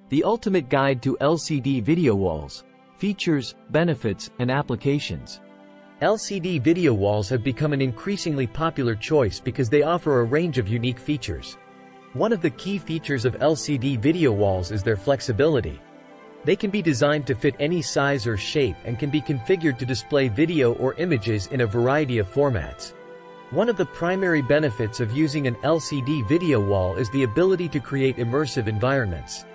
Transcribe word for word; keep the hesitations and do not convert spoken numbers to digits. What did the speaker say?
The ultimate guide to L C D video walls. Features, benefits, and applications. L C D video walls have become an increasingly popular choice because they offer a range of unique features. One of the key features of L C D video walls is their flexibility. They can be designed to fit any size or shape and can be configured to display video or images in a variety of formats. One of the primary benefits of using an L C D video wall is the ability to create immersive environments.